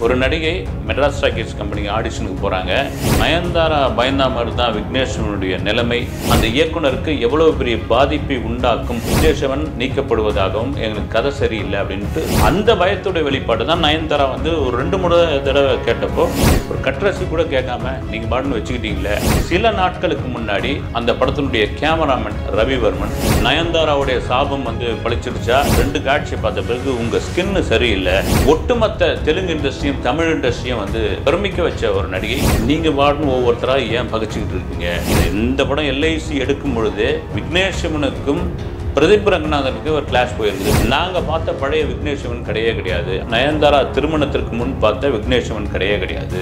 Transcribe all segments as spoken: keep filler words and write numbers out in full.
ஒரு நடிகை மெட்ராஸ் டாக்கீஸ் கம்பெனிக்கு ஆடிஷனுக்கு போகிறாங்க. நயன்தாரா பயந்தா மாதிரி தான் விக்னேஸ்வரனுடைய நிலைமை அந்த இயக்குனருக்கு எவ்வளவு பெரிய பாதிப்பை உண்டாக்கும், விக்னேஸ்வரன் நீக்கப்படுவதாகவும் எங்களுக்கு கதை சரியில்லை அப்படின்ட்டு அந்த பயத்துடைய வெளிப்பாடு தான் நயன்தாரா வந்து ஒரு ரெண்டு மூணு தடவை கேட்டப்போ ஒரு கட்ரஸி கூட கேட்காம நீங்கள் பாட்டுன்னு வச்சுக்கிட்டீங்களே. சில நாட்களுக்கு முன்னாடி அந்த படத்தினுடைய கேமராமேன் ரவிவர்மன் நயன்தாராவுடைய சாபம் வந்து பழிச்சிருச்சா, ரெண்டு காட்சியை பார்த்த பிறகு உங்கள் ஸ்கின்னு சரியில்லை, ஒட்டுமொத்த தெலுங்கு இண்டஸ்ட்ரியும் தமிழ் இண்டஸ்ட்ரியும் வந்து பெருமிக்க வச்ச ஒரு நடிகை நீங்கள் பாட்டுன்னு ஒவ்வொருத்தராக ஏன் பகிச்சுக்கிட்டு இருக்கீங்க. இந்த படம் எல்ஐசி எடுக்கும் பொழுது விக்னேஸ்வரனுக்கும் பிரதீப் ரங்கநாதனுக்கு ஒரு கிளாஸ் போயிருக்குது. நாங்கள் பார்த்த பழைய விக்னேஸ்வரன் கிடையவே கிடையாது. நயன்தாரா திருமணத்திற்கு முன் பார்த்த விக்னேஸ்வரன் கிடையவே கிடையாது.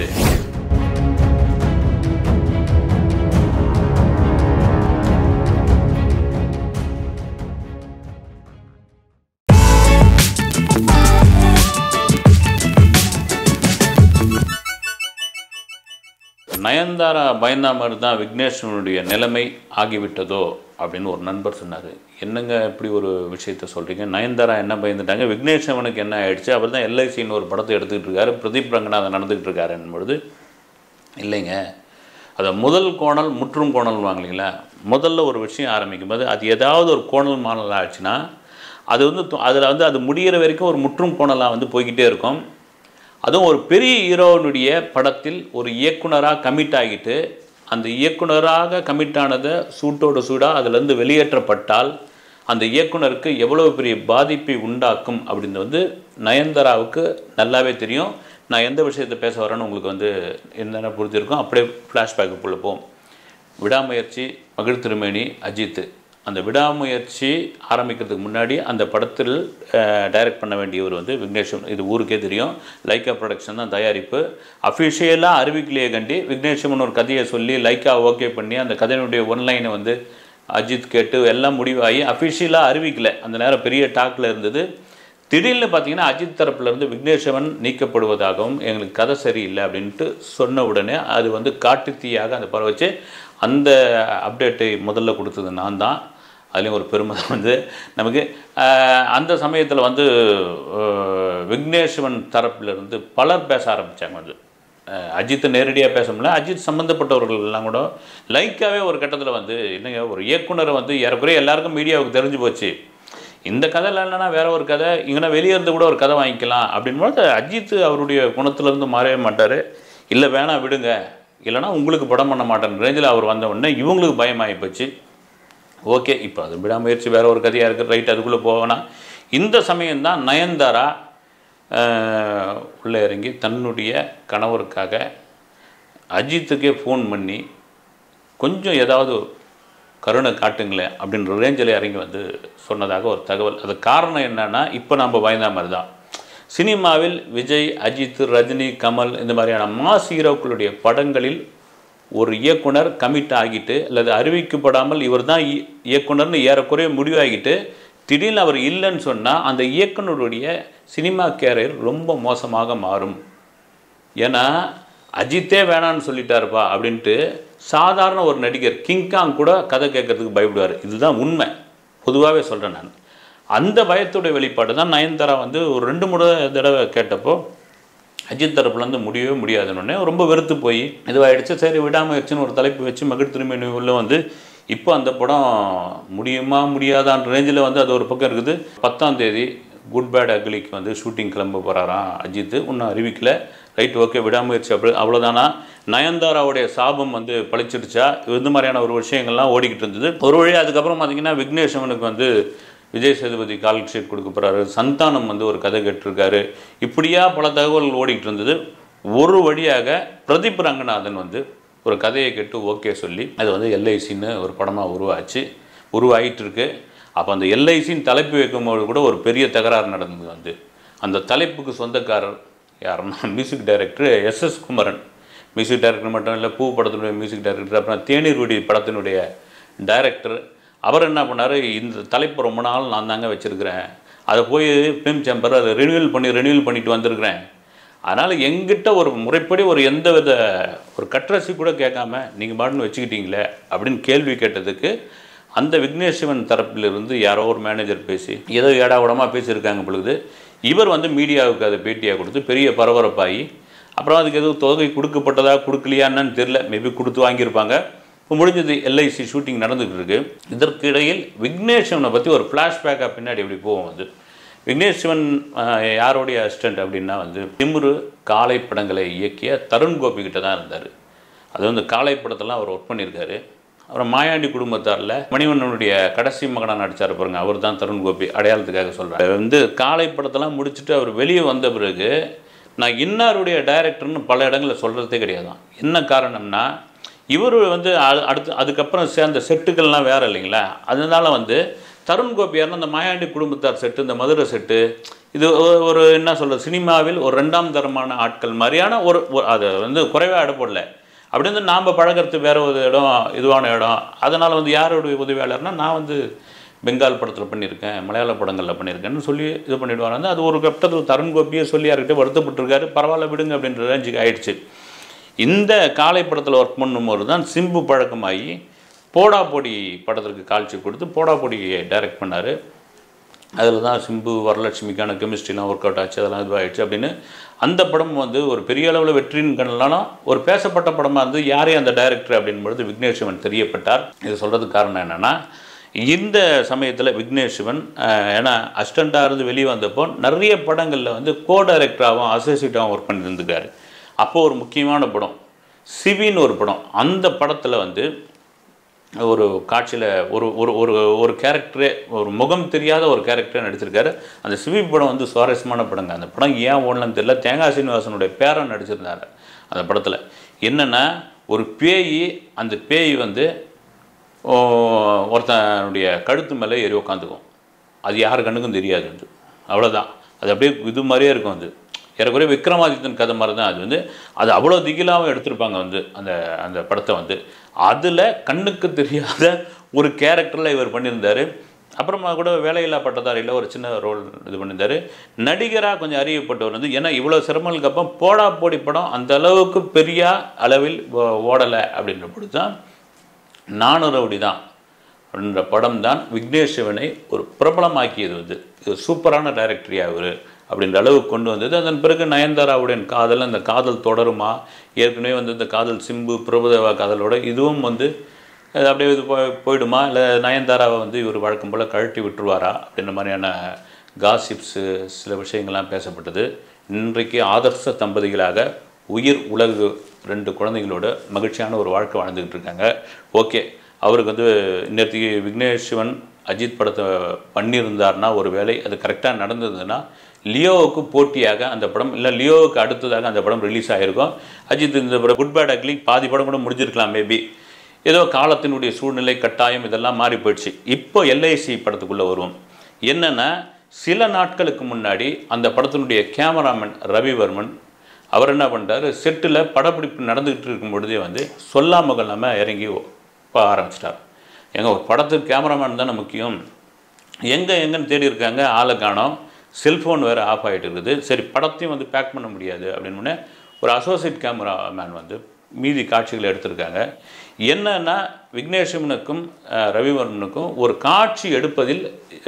நயன்தாரா பயந்தா மாதிரி தான் விக்னேஸ்வரனுடைய நிலைமை ஆகிவிட்டதோ அப்படின்னு ஒரு நண்பர் சொன்னார். என்னங்க இப்படி ஒரு விஷயத்த சொல்கிறீங்க? நயன்தாரா என்ன பயந்துட்டாங்க, விக்னேஸ்வரனுக்கு என்ன ஆயிடுச்சு? அவர் தான் எல்ஐசின்னு ஒரு படத்தை எடுத்துக்கிட்டு இருக்காரு, பிரதீப் ரங்கநாதன் நடந்துக்கிட்டு இருக்காருன்னும் பொழுது இல்லைங்க, அதை முதல் கோணல் முற்றும் கோணல் வாங்கலைங்களா. முதல்ல ஒரு விஷயம் ஆரம்பிக்கும் போது அது ஏதாவது ஒரு கோணல் மாணல் ஆச்சுன்னா அது வந்து அதில் வந்து அது முடிகிற வரைக்கும் ஒரு முற்றும் கோணலாக வந்து போய்கிட்டே இருக்கும். அதுவும் ஒரு பெரிய ஹீரோனுடைய படத்தில் ஒரு இயக்குனராக கமிட் ஆகிட்டு அந்த இயக்குனராக கமிட் ஆனதை சூட்டோட சூடாக அதிலேருந்து வெளியேற்றப்பட்டால் அந்த இயக்குனருக்கு எவ்வளோ பெரிய பாதிப்பை உண்டாக்கும் அப்படின்னு வந்து நயன்தாராவுக்கு நல்லாவே தெரியும். நான் எந்த விஷயத்தை பேச வரேன்னு உங்களுக்கு வந்து என்னென்ன புரிஞ்சிருக்கும். அப்படியே ஃப்ளாஷ்பேக்குள்ளே போவோம். விடாமுயற்சி, மகிழ் திருமேனி, அஜித். அந்த விடாமுயற்சி ஆரம்பிக்கிறதுக்கு முன்னாடி அந்த படத்தில் டைரக்ட் பண்ண வேண்டியவர் வந்து விக்னேஸ்வரன். இது ஊருக்கே தெரியும். லைக்கா ப்ரொடக்ஷன் தான் தயாரிப்பு. அஃபிஷியலாக அறிவிக்கலையே கண்டி விக்னேஸ்வரன் ஒரு கதையை சொல்லி லைக்கா ஓகே பண்ணி அந்த கதையினுடைய ஒன்லைனை வந்து அஜித் கேட்டு எல்லாம் முடிவாகி அஃபிஷியலாக அறிவிக்கலை. அந்த நேரம் பெரிய டாக்கில் இருந்தது. திடீர்னு பார்த்தீங்கன்னா அஜித் தரப்புலேருந்து விக்னேஸ்வரன் நீக்கப்படுவதாகவும் எங்களுக்கு கதை சரியில்லை அப்படின்ட்டு சொன்ன உடனே அது வந்து காட்டுத்தீயாக அந்த படம் வச்சு அந்த அப்டேட்டை முதல்ல கொடுத்தது நான் தான். அதுலேயும் ஒரு பெருமை வந்து நமக்கு அந்த சமயத்தில் வந்து விக்னேஸ்வரன் தரப்பிலிருந்து பலர் பேச ஆரம்பித்தாங்க. வந்து அஜித்தை நேரடியாக பேச முடியல, அஜித் சம்மந்தப்பட்டவர்கள் எல்லாம் கூட லைக்காகவே ஒரு கட்டத்தில் வந்து இல்லைங்க, ஒரு இயக்குனரை வந்து ஏறக்குறைய எல்லாருக்கும் மீடியாவுக்கு தெரிஞ்சு போச்சு, இந்த கதை இல்லைன்னா வேற ஒரு கதை இங்கன்னா வெளியே இருந்து கூட ஒரு கதை வாங்கிக்கலாம் அப்படின்போது அஜித் அவருடைய குணத்துலேருந்து மாறவே மாட்டார். இல்லை வேணாம் விடுங்க, இல்லைனா உங்களுக்கு படம் பண்ண மாட்டேன் ரேஞ்சில் அவர் வந்த உடனே இவங்களுக்கு பயமாகி போச்சு. ஓகே, இப்போ அது விடாமுயற்சி வேற ஒரு கதையாக இருக்குது, ரைட், அதுக்குள்ளே போவேனா. இந்த சமயம்தான் நயன்தாரா உள்ளே இறங்கி தன்னுடைய கணவருக்காக அஜித்துக்கே ஃபோன் பண்ணி கொஞ்சம் ஏதாவது கருணை காட்டுங்களேன் அப்படின்ற ரேஞ்சில் இறங்கி வந்து சொன்னதாக ஒரு தகவல். அது காரணம் என்னென்னா, இப்போ நம்ம பயந்த மாதிரி தான் சினிமாவில் விஜய், அஜித், ரஜினி, கமல் இந்த மாதிரியான மாஸ் ஹீரோக்களுடைய படங்களில் ஒரு இயக்குனர் கமிட் ஆகிட்டு அல்லது அறிவிக்கப்படாமல் இவர் தான் இயக்குனர்னு ஏறக்குறைய முடிவாகிட்டு திடீர்னு அவர் இல்லைன்னு சொன்னால் அந்த இயக்குனருடைய சினிமா கேரியர் ரொம்ப மோசமாக மாறும். ஏன்னா அஜித்தே வேணான்னு சொல்லிட்டாருப்பா அப்படின்ட்டு சாதாரண ஒரு நடிகர் கிங்காங் கூட கதை கேட்கறதுக்கு பயப்படுவார். இதுதான் உண்மை, பொதுவாகவே சொல்கிறேன் நான். அந்த பயத்துடைய வெளிப்பாடு தான் நயன்தாரா வந்து ஒரு ரெண்டு மூணு தடவை கேட்டப்போ அஜித் தரப்புலேருந்து முடியவே முடியாதுன்னு ரொம்ப வெறுத்து போய் இதுவாகிடுச்சு. சரி விடாமுயற்சின்னு ஒரு தலைப்பு வச்சு மகிழ் திருமேனி உள்ள வந்து இப்போ அந்த படம் முடியுமா முடியாதான்ற ரேஞ்சில் வந்து அது ஒரு பக்கம் இருக்குது. பத்தாம் தேதி குட் பேட் அக்லிக்கு வந்து ஷூட்டிங் கிளம்ப போகிறாராம் அஜித், இன்னும் அறிவிக்கலை. ரைட், ஓகே, விடாமுயற்சி அப்படி அவ்வளோதானா. நயன்தாராவுடைய சாபம் வந்து பழிச்சிடுச்சா, இந்த மாதிரியான ஒரு விஷயங்கள்லாம் ஓடிக்கிட்டு இருந்தது. ஒரு வழி அதுக்கப்புறம் பார்த்திங்கன்னா விக்னேஸ்வரனுக்கு வந்து விஜய் சேதுபதி கால் ஷீட் கொடுக்க போகிறாரு, சந்தானம் வந்து ஒரு கதை கேட்டிருக்காரு, இப்படியா பல தகவல்கள் ஓடிக்கிட்டு இருந்தது. ஒரு வழியாக பிரதீப் ரங்கநாதன் வந்து ஒரு கதையை கேட்டு ஓகே சொல்லி அது வந்து எல்ஐசின்னு ஒரு படமாக உருவாச்சு, உருவாகிட்டு இருக்கு. அப்போ அந்த எல்ஐசின்னு தலைப்பு வைக்கும்போது கூட ஒரு பெரிய தகராறு நடந்தது. வந்து அந்த தலைப்புக்கு சொந்தக்காரர் யாருன்னா music director S S Kumaran. Music director மட்டும் இல்லை, பூ படத்தினுடைய மியூசிக் டைரக்டர், அப்புறம் தேநீர் வீடி படத்தினுடைய டைரக்டர். அவர் என்ன பண்ணார், இந்த தலைப்பு ரொம்ப நாள் நான் தாங்க வச்சுருக்கிறேன், அதை போய் ஃபிலிம் சேம்பர் அதை ரினியூவல் பண்ணி ரினியூவல் பண்ணிட்டு வந்திருக்கிறேன், அதனால் எங்கிட்ட ஒரு முறைப்படி ஒரு எந்த வித ஒரு கட்ரஸி கூட கேட்காம நீங்கள் பாட்டுன்னு வச்சுக்கிட்டீங்களே அப்படின்னு கேள்வி கேட்டதுக்கு அந்த விக்னேஸ்வரன் தரப்பிலிருந்து யாரோ ஒரு மேனேஜர் பேசி ஏதோ ஏடாவிடமாக பேசியிருக்காங்க பொழுது இவர் வந்து மீடியாவுக்கு அதை பேட்டியாக கொடுத்து பெரிய பரபரப்பாகி அப்புறம் அதுக்கு எதுவும் தொகை கொடுக்கப்பட்டதா கொடுக்கலையான்னு தெரில, மேபி கொடுத்து வாங்கியிருப்பாங்க. இப்போ முடிஞ்சது, எல்ஐசி ஷூட்டிங் நடந்துகிட்டு இருக்கு. இதற்கு இடையில் விக்னேஷ் சிவனை பற்றி ஒரு ஃப்ளாஷ்பேக்காக பின்னாடி எப்படி போவோம். வந்து விக்னேஷ் சிவன் யாரோடைய அசிஸ்டண்ட் அப்படின்னா வந்து திமுரு காலை படங்களை இயக்கிய தருண் கோபி கிட்ட தான் இருந்தார். அது வந்து காலை படத்தெல்லாம் அவர் ஒர்க் பண்ணியிருக்காரு. அப்புறம் மாயாண்டி குடும்பத்தாரில் மணிவண்ணனுடைய கடைசி மகனாக நடித்தார் பாருங்க, அவர் தான் தருண் கோபி, அடையாளத்துக்காக சொல்கிறார். வந்து காலை படத்தெல்லாம் முடிச்சுட்டு அவர் வெளியே வந்த பிறகு நான் இன்னாருடைய டைரக்டர்னு பல இடங்களில் சொல்கிறதே கிடையாது. என்ன காரணம்னா இவர் வந்து அடுத்து அதுக்கப்புறம் சேர்ந்த செட்டுகள்லாம் வேறு இல்லைங்களா, அதனால வந்து தருண் கோபியார்னு அந்த மாயாண்டி குடும்பத்தார் செட்டு, இந்த மதுரை செட்டு, இது ஒரு என்ன சொல்கிறது, சினிமாவில் ஒரு ரெண்டாம் தரமான ஆட்கள் மாதிரியான ஒரு அதை வந்து குறைவாக இடப்படல. அப்படி வந்து நாம் பழகிறது வேறு ஒரு இடம், இதுவான இடம். அதனால் வந்து யாருடைய உதவியாளர்னால் நான் வந்து பெங்கால் படத்தில் பண்ணியிருக்கேன், மலையாள படங்களில் பண்ணியிருக்கேன்னு சொல்லி இது பண்ணிவிடுவாங்க. வந்து அது ஒரு கட்டத்தில் தருண் கோபியை சொல்லி யார்கிட்ட வருத்தப்பட்டிருக்காரு. பரவாயில்ல விடுங்க அப்படின்ற ரேஞ்சுக்கு ஆயிடுச்சு. இந்த காலை படத்தில் ஒர்க் பண்ணும்போது தான் சிம்பு பழக்கமாகி போடா பொடி படத்திற்கு காட்சி கொடுத்து போடா பொடியை டைரக்ட் பண்ணார். அதில் தான் சிம்பு வரலட்சுமிக்கான கெமிஸ்ட்ரிலாம் ஒர்க் அவுட் ஆச்சு, அதெல்லாம் இதுவாகிடுச்சு அப்படின்னு. அந்த படம் வந்து ஒரு பெரிய அளவில் வெற்றின்னு கண்ணலாம் ஒரு பேசப்பட்ட படமாக இருந்து யாரே அந்த டைரக்டர் அப்படின்பொழுது விக்னேஷ் சிவன் தெரியப்பட்டார். இது சொல்கிறதுக்கு காரணம் என்னென்னா, இந்த சமயத்தில் விக்னேஷ் சிவன் ஏன்னா அசிஸ்டண்ட்டாக இருந்து வெளியே வந்தப்போ நிறைய படங்களில் வந்து கோ டைரக்டராகவும் அசோசியேட்டாகவும் ஒர்க் பண்ணியிருந்துருக்காரு. அப்போது ஒரு முக்கியமான படம் சிவின்னு ஒரு படம், அந்த படத்தில் வந்து ஒரு காட்சியில் ஒரு ஒரு ஒரு ஒரு கேரக்டரே, ஒரு முகம் தெரியாத ஒரு கேரக்டரே நடிச்சிருக்காரு. அந்த சிவி படம் வந்து சுவாரஸ்யமான படங்க. அந்த படம் ஏன் ஓடலன்னு தெரியல. தேங்காய் சீனிவாசனுடைய பேரன் நடிச்சிருந்தார் அந்த படத்தில். என்னென்னா ஒரு பேய், அந்த பேய் வந்து ஒருத்தனுடைய கழுத்து மேலே ஏறி உட்காந்துக்கும். அது யார் கண்ணுக்கும் தெரியாது வந்து, அவ்வளோதான். அது அப்படியே இது மாதிரியே இருக்கும். அது ஏறக்குறைய விக்ரமாதித்தன் கதை மாதிரி தான். அது வந்து அது அவ்வளோ திகிலாகவும் எடுத்திருப்பாங்க வந்து அந்த அந்த படத்தை வந்து. அதில் கண்ணுக்கு தெரியாத ஒரு கேரக்டரில் இவர் பண்ணியிருந்தார். அப்புறமா கூட வேலையில்லா பட்டதாரியில் ஒரு சின்ன ரோல் இது பண்ணியிருந்தார். நடிகராக கொஞ்சம் அறியப்பட்டவர் வந்து, ஏன்னா இவ்வளோ சிரமங்களுக்கு அப்புறம் போடா போடி படம் அந்த அளவுக்கு பெரிய அளவில் ஓடலை அப்படின்ற பொழுது தான் நானூறு ரவுடி தான் என்ற படம் தான் விக்னேஷ் சிவனை ஒரு பிரபலமாக்கியது. வந்து இது சூப்பரான டைரக்டரியா அவர் அப்படின்ற அளவுக்கு கொண்டு வந்தது. அதன் பிறகு நயன்தாராவுடைய காதல், அந்த காதல் தொடருமா, ஏற்கனவே வந்து இந்த காதல் சிம்பு பிரபுதேவா காதலோட இதுவும் வந்து அப்படியே இது போயிடுமா, இல்லை நயன்தாராவை வந்து இவர் வழக்கம் போல் கழட்டி விட்டுருவாரா அப்படின்ற மாதிரியான காசிப்ஸு சில விஷயங்கள்லாம் பேசப்பட்டது. இன்றைக்கு ஆதர்ச தம்பதிகளாக உயிர் உலகு ரெண்டு குழந்தைகளோட மகிழ்ச்சியான ஒரு வாழ்க்கை வாழ்ந்துக்கிட்டு இருக்காங்க. ஓகே, அவருக்கு வந்து நேற்றுக்கு விக்னேஷ் சிவன் அஜித் படத்தை பண்ணியிருந்தார்னா ஒரு வேளை அது கரெக்டாக நடந்ததுன்னா லியோவுக்கு போட்டியாக அந்த படம், இல்லை லியோவுக்கு அடுத்ததாக அந்த படம் ரிலீஸ் ஆகிருக்கும். அஜித் இந்த படம் குட் பேட் அக்லி பாதி படம் கூட முடிஞ்சிருக்கலாம் மேபி. ஏதோ காலத்தினுடைய சூழ்நிலை கட்டாயம் இதெல்லாம் மாறி போயிடுச்சு. இப்போ எல்ஐசி படத்துக்குள்ளே வருவோம். என்னென்னா, சில நாட்களுக்கு முன்னாடி அந்த படத்தினுடைய கேமராமேன் ரவிவர்மன் அவர் என்ன பண்ணிட்டார், செட்டில் படப்பிடிப்பு நடந்துக்கிட்டு இருக்கும் பொழுதே வந்து சொல்லாமல் கொள்ளாமல் இறங்கி ஆரம்பிச்சிட்டார். எங்க ஒரு படத்துக்கு கேமராமேன் தானே முக்கியம், எங்கே எங்கன்னு தேடி இருக்காங்க, ஆளை காணோம், செல்ஃபோன் வேறு ஆஃப் ஆகிட்டு இருக்குது. சரி படத்தையும் வந்து பேக் பண்ண முடியாது அப்படின்னு ஒரு அசோசியேட் கேமராமேன் வந்து மீதி காட்சிகளை எடுத்திருக்காங்க. என்னன்னா விக்னேஷ் சிவனுக்கும் ரவிவர்மனுக்கும் ஒரு காட்சி எடுப்பதில்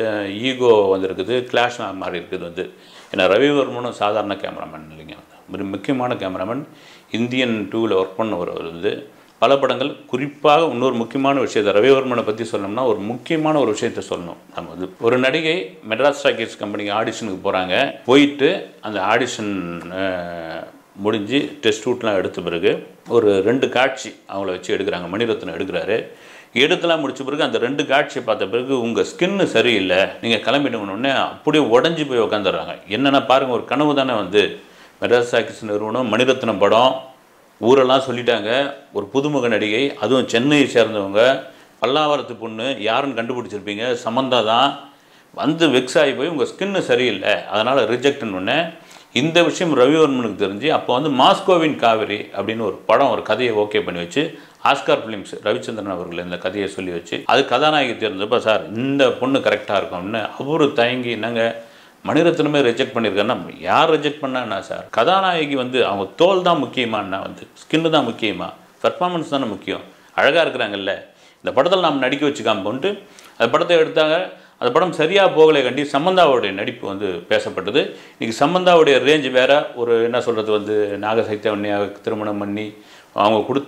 ஈகோ வந்திருக்குது, கிளாஷ் மாதிரி இருக்குது வந்து. ஏன்னா ரவிவர்மனும் சாதாரண கேமராமேன் இல்லைங்க, ஒரு முக்கியமான கேமராமேன், இந்தியன் டூவில் ஒர்க் பண்ணவர் வந்து பல படங்கள். குறிப்பாக இன்னொரு முக்கியமான விஷயத்தை ரவிவர்மனை பற்றி சொல்லணும்னா ஒரு முக்கியமான ஒரு விஷயத்த சொல்லணும். நம்ம வந்து ஒரு நடிகை மெட்ராஸ் டாக்கீஸ் கம்பெனிக்கு ஆடிஷனுக்கு போகிறாங்க. போயிட்டு அந்த ஆடிஷன் முடிஞ்சு டெஸ்ட் ஷூட்லாம் எடுத்த பிறகு ஒரு ரெண்டு காட்சி அவங்கள வச்சு எடுக்கிறாங்க. மணிரத்னம் எடுக்கிறாரு. எடுத்துலாம் முடிச்ச பிறகு அந்த ரெண்டு காட்சியை பார்த்த பிறகு உங்கள் ஸ்கின்னு சரியில்லை, நீங்கள் கிளம்பிடுங்கன்னு அப்படியே உடஞ்சி போய் உட்காந்துடுறாங்க. என்னென்னா பாருங்கள், ஒரு கனவு தானே வந்து மெட்ராஸ் டாக்கீஸ் நிறுவனம், மணிரத்னம் படம், ஊரெல்லாம் சொல்லிட்டாங்க, ஒரு புதுமுக நடிகை, அதுவும் சென்னையை சேர்ந்தவங்க, பல்லாவரத்து பொண்ணு, யாருன்னு கண்டுபிடிச்சிருப்பீங்க, சமந்தா தான், வந்து வெக்ஸ் ஆகி போய் உங்கள் ஸ்கின்னு சரியில்லை அதனால் ரிஜெக்ட்னு ஒன்று. இந்த விஷயம் ரவிவர்மனுக்கு தெரிஞ்சு அப்போ வந்து மாஸ்கோவின் காவிரி அப்படின்னு ஒரு படம், ஒரு கதையை ஓகே பண்ணி வச்சு ஆஸ்கார் ஃபிலிம்ஸ் ரவிச்சந்திரன் அவர்கள் இந்த கதையை சொல்லி வச்சு அது கதாநாயகி தெரிஞ்சப்போ, சார் இந்த பொண்ணு கரெக்டாக இருக்கும்னு அவரு தயங்கி, என்னங்க மணிரத்னமே ரிஜெக்ட் பண்ணியிருக்காருன்னா யார் ரிஜெக்ட் பண்ணான்னா சார், கதாநாயகி வந்து அவங்க தோல் தான் முக்கியமானா, வந்து ஸ்கின்னு தான் முக்கியமா, பர்ஃபார்மன்ஸ் தானே முக்கியம், அழகாக இருக்கிறாங்கல்ல, இந்த படத்தில் நாம் நடிக்க வச்சுக்காம போன்ட்டு அந்த படத்தை எடுத்தாங்க. அந்த படம் சரியாக போகலை கண்டி சமந்தாவுடைய நடிப்பு வந்து பேசப்பட்டது. இன்றைக்கி சமந்தாவுடைய ரேஞ்ச் வேறு. ஒரு என்ன சொல்கிறது வந்து நாகசைத்தன்யா திருமணம் பண்ணி அவங்க கொடுத்த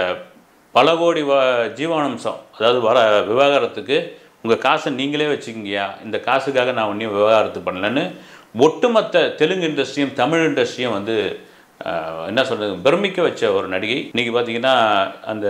பல கோடி வ ஜீவானம்சம், அதாவது வர விவாகரத்துக்கு உங்கள் காசை நீங்களே வச்சுக்கிங்கயா, இந்த காசுக்காக நான் ஒன்றையும் விவாகரத்து பண்ணலன்னு ஒட்டுமொத்த தெலுங்கு இண்டஸ்ட்ரியும் தமிழ் இண்டஸ்ட்ரியும் வந்து என்ன சொல்கிறது பிரமிக்க வச்ச ஒரு நடிகை. இன்றைக்கி பார்த்திங்கன்னா அந்த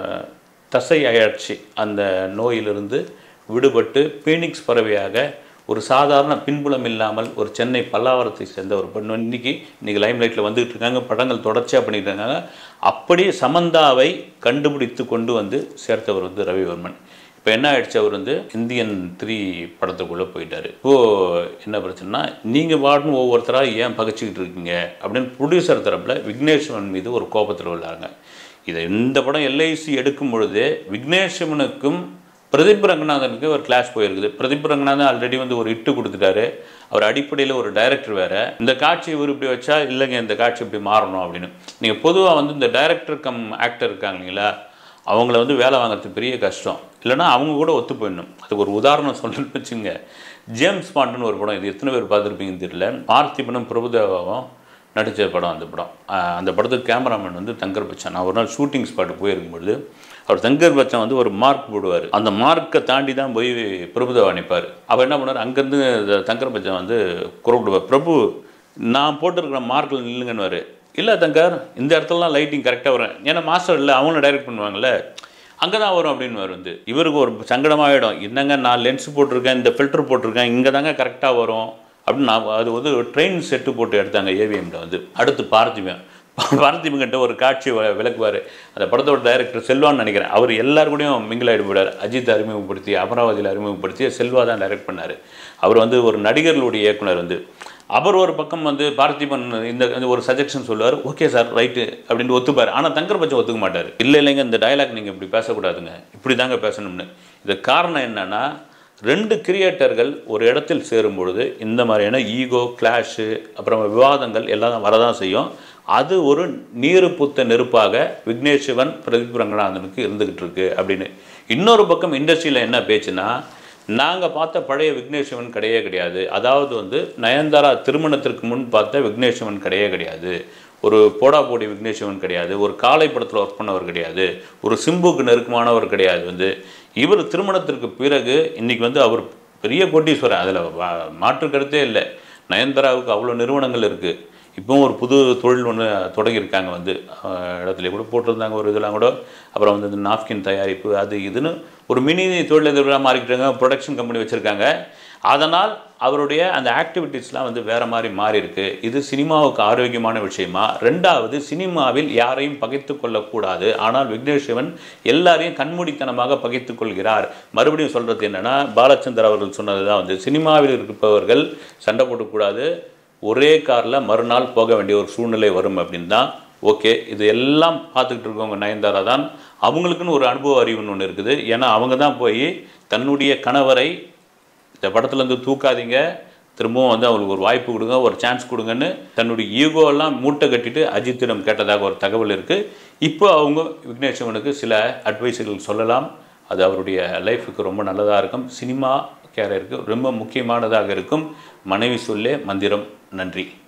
தசை அழற்சி அந்த நோயிலிருந்து விடுபட்டு பீனிக்ஸ் பறவையாக ஒரு சாதாரண பின்புலம் இல்லாமல் ஒரு சென்னை பல்லாவரத்தை சேர்ந்த ஒரு பெண் இன்றைக்கி இன்றைக்கி லைம்லைட்டில் வந்துகிட்டு இருக்காங்க. படங்கள் தொடர்ச்சியாக பண்ணிகிட்டு இருக்காங்க. அப்படி சமந்தாவை கண்டுபிடித்து கொண்டு வந்து சேர்த்தவர் வந்து ரவிவர்மன். இப்போ என்ன ஆயிடுச்சு, அவர் வந்து இந்தியன் த்ரீ படத்துக்குள்ளே போயிட்டார். இப்போது என்ன பிரச்சனைனா, நீங்கள் பாட்டுன்னு ஒவ்வொருத்தராக ஏன் பகைச்சிக்கிட்டு இருக்கீங்க அப்படின்னு ப்ரொடியூசர் தரப்பில் விக்னேஸ்வரன் மீது ஒரு கோபத்தில் உள்ளாங்க. இதை இந்த படம் எல்ஐசி எடுக்கும் பொழுது விக்னேஸ்வரனுக்கும் பிரதீப் ரங்கநாதனுக்கு ஒரு கிளாஸ் போயிருக்குது. பிரதீப் ரங்கநாதன் ஆல்ரெடி வந்து ஒரு இட்டு கொடுத்துட்டாரு. அவர் அடிப்படையில் ஒரு டைரக்டர் வேறு. இந்த காட்சி இவர் இப்படி வச்சா இல்லைங்க, இந்த காட்சி இப்படி மாறணும் அப்படின்னு. நீங்கள் பொதுவாக வந்து இந்த டைரக்டர் கம் ஆக்டர் இருக்காங்க இல்லைங்களா, அவங்கள வந்து வேலை வாங்குறது பெரிய கஷ்டம். இல்லைனா அவங்க கூட ஒத்து போயிடணும். அதுக்கு ஒரு உதாரணம் சொல்லணும்னு வச்சுங்க, ஜேம்ஸ் பாண்டுன்னு ஒரு படம், இது எத்தனை பேர் பார்த்துருப்பீங்கன்னு தெரியல, பார்த்திபனும் பிரபுதேவாவும் நடித்த படம். அந்த படம் அந்த படத்துக்கு கேமராமேன் வந்து தங்கர் பச்சான். நான் ஒரு நாள் ஷூட்டிங் ஸ்பாட்டு போயிருக்கும்பொழுது அவர் தங்கர் பச்சான் வந்து ஒரு மார்க் போடுவார். அந்த மார்க்கை தாண்டி தான் போய் பிரபுதேவா நிற்பார். அவர் என்ன பண்ணார், அங்கேருந்து தங்கர் பச்சான் வந்து குரப்பிடுவார், பிரபு நான் போட்டிருக்கிற மார்க்கில் நில்லுங்கன்னு. இல்லை தங்கர், இந்த இடத்துலலாம் லைட்டிங் கரெக்டாக வரும், ஏன்னா மாஸ்டர் இல்லை அவங்களும் டைரக்ட் பண்ணுவாங்கள்ல, அங்கே தான் வரும் அப்படின்னு வந்து இவருக்கு ஒரு சங்கடமாகிடும். என்னங்க நான் லென்ஸ் போட்டிருக்கேன், இந்த ஃபில்டர் போட்டிருக்கேன், இங்கே தாங்க கரெக்டாக வரும் அப்படின்னு. நான் அது வந்து ஒரு ட்ரெயின் செட்டு போட்டு எடுத்தாங்க ஏவிஎம்மில் வந்து. அடுத்து பார்த்திபன் பார்த்திபன்கிட்ட ஒரு காட்சி விளக்குவார். அந்த படத்தோட டைரக்டர் செல்வான்னு நினைக்கிறேன். அவர் எல்லாரும் கூடயும் மிங்கில் ஆகிடுவார். அஜித் அறிமுகப்படுத்தி அமராவதியில் அறிமுகப்படுத்தி செல்வா தான் டைரக்ட் பண்ணார். அவர் வந்து ஒரு நடிகர்களுடைய இயக்குனர் வந்து. அவர் ஒரு பக்கம் வந்து பார்த்திபன் இந்த ஒரு சஜெக்ஷன் சொல்லுவார், ஓகே சார் ரைட்டு அப்படின்னு ஒத்துப்பார். ஆனால் தங்கர் பச்சை ஒத்துக்க மாட்டார். இல்லை இல்லைங்க, இந்த டைலாக் நீங்கள் இப்படி பேசக்கூடாதுங்க, இப்படி தாங்க பேசணும்னு. இது காரணம் என்னென்னா, ரெண்டு கிரியேட்டர்கள் ஒரு இடத்தில் சேரும் பொழுது இந்த மாதிரியான ஈகோ கிளாஷு அப்புறம் விவாதங்கள் எல்லாம் வரதான் செய்யும். அது ஒரு நீரு புத்த நெருப்பாக விக்னேஸ்வரன் பிரதீப் ரங்கநாதனுக்கு இருந்துக்கிட்டு இருக்கு அப்படின்னு. இன்னொரு பக்கம் இண்டஸ்ட்ரியில் என்ன பேச்சுன்னா, நாங்கள் பார்த்த பழைய விக்னேஸ்வரன் கிடையவே கிடையாது. அதாவது வந்து நயன்தாரா திருமணத்திற்கு முன் பார்த்த விக்னேஸ்வரன் கிடையவே கிடையாது. ஒரு போடா போடி விக்னேஸ்வரன் கிடையாது. ஒரு காலை படத்தில் ஒர்க் பண்ணவர் கிடையாது. ஒரு சிம்புக்கு நெருக்கமானவர் கிடையாது. வந்து இவர் திருமணத்திற்கு பிறகு இன்றைக்கி வந்து அவர் பெரிய கோட்டீஸ்வரன், அதில் மாற்று கருத்தே இல்லை. நயன்தாராவுக்கு அவ்வளோ நிறுவனங்கள் இருக்குது. இப்போவும் ஒரு புது தொழில் ஒன்று தொடங்கியிருக்காங்க. வந்து இடத்துல கூட போட்டிருந்தாங்க ஒரு இதெல்லாம் கூட. அப்புறம் வந்து இந்த நாப்கின் தயாரிப்பு அது இதுன்னு ஒரு மினி தொழிலதிபராக மாறிக்கிட்டாங்க. ப்ரொடக்ஷன் கம்பெனி வச்சுருக்காங்க. அதனால் அவருடைய அந்த ஆக்டிவிட்டீஸ்லாம் வந்து வேறு மாதிரி மாறி இருக்குது. இது சினிமாவுக்கு ஆரோக்கியமான விஷயமா? ரெண்டாவது, சினிமாவில் யாரையும் பகைத்து கொள்ளக்கூடாது. ஆனால் விக்னேஸ்வரன் எல்லாரையும் கண்மூடித்தனமாக பகைத்து கொள்கிறார். மறுபடியும் சொல்கிறது என்னென்னா, பாலச்சந்தர் அவர்கள் சொன்னது தான் வந்து சினிமாவில் இருப்பவர்கள் சண்டை போடக்கூடாது, ஒரே காரில் மறுநாள் போக வேண்டிய ஒரு சூழ்நிலை வரும் அப்படின்னு தான். ஓகே, இது எல்லாம் பார்த்துக்கிட்டு இருக்கவங்க நயன்தாரா தான். அவங்களுக்குன்னு ஒரு அனுபவ அறிவுன்னு ஒன்று இருக்குது. ஏன்னா அவங்க தான் போய் தன்னுடைய கணவரை இந்த படத்துலேருந்து தூக்காதீங்க, திரும்பவும் வந்து அவங்களுக்கு ஒரு வாய்ப்பு கொடுங்க, ஒரு சான்ஸ் கொடுங்கன்னு தன்னுடைய ஈகோவெல்லாம் மூட்டை கட்டிட்டு அஜித்திடம் கேட்டதாக ஒரு தகவல் இருக்குது. இப்போ அவங்க விக்னேஸ்வரனுக்கு சில அட்வைஸுகள் சொல்லலாம். அது அவருடைய லைஃபுக்கு ரொம்ப நல்லதாக இருக்கும். சினிமா கேரியருக்கு ரொம்ப முக்கியமானதாக இருக்கும். மனைவி சொல்லே மந்திரம். நன்றி.